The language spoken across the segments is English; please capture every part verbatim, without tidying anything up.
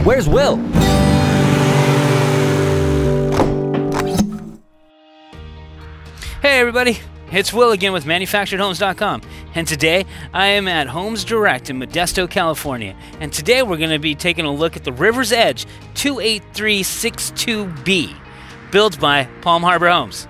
Where's Will? Hey everybody, it's Will again with manufactured homes dot com, and today I am at Homes Direct in Modesto, California, and today we're going to be taking a look at the River's Edge two eight three six two B, built by Palm Harbor Homes.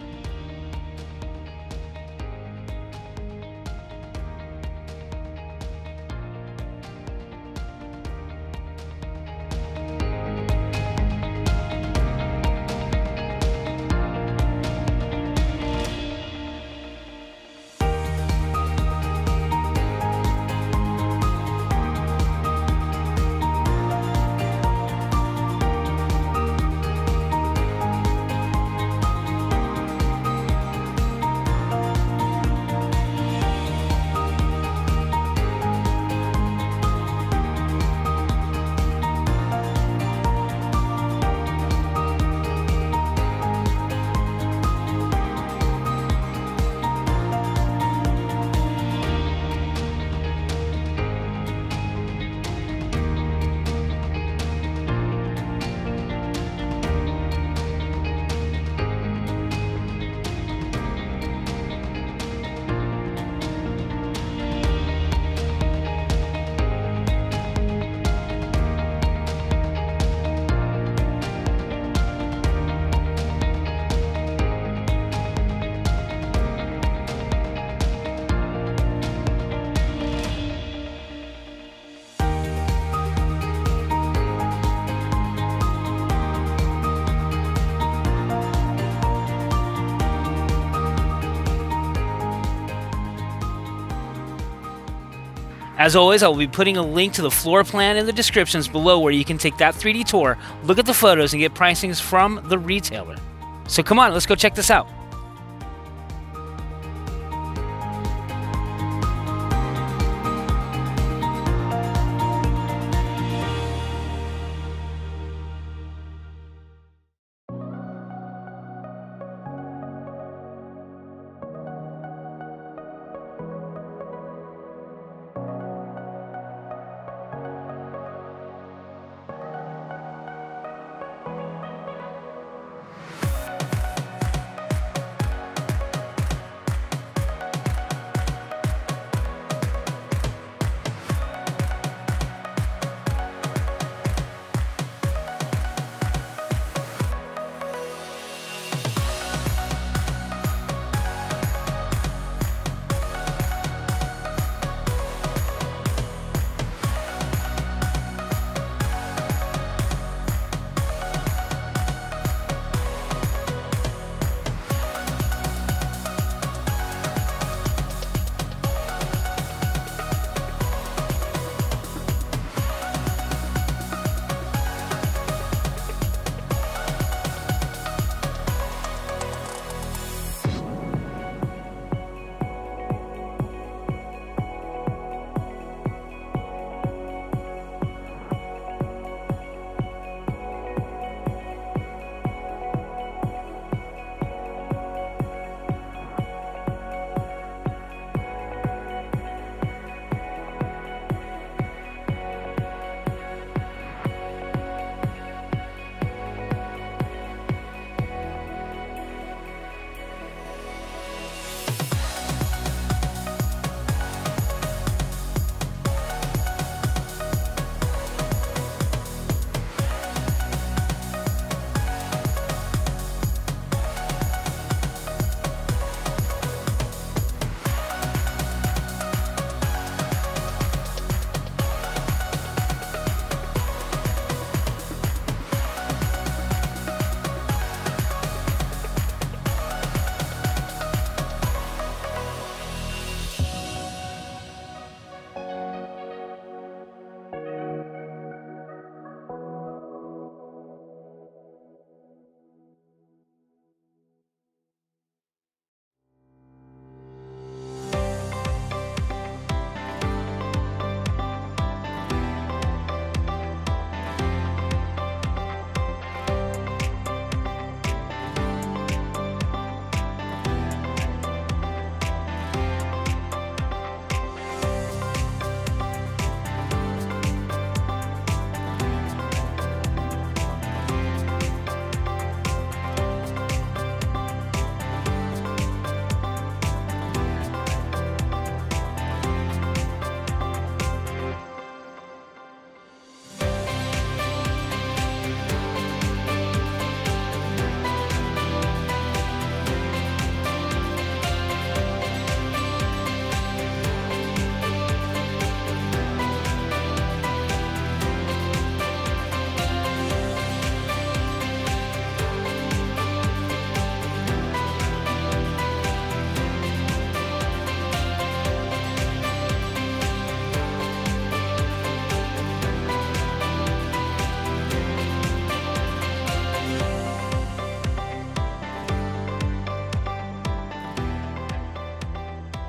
As always, I will be putting a link to the floor plan in the descriptions below where you can take that three D tour, look at the photos, and get pricings from the retailer. So come on, let's go check this out.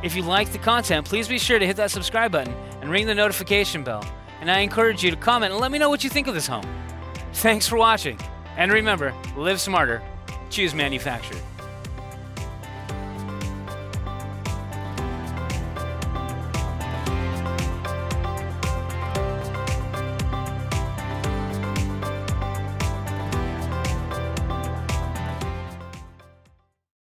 If you like the content, please be sure to hit that subscribe button and ring the notification bell. And I encourage you to comment and let me know what you think of this home. Thanks for watching. And remember, live smarter, choose manufactured.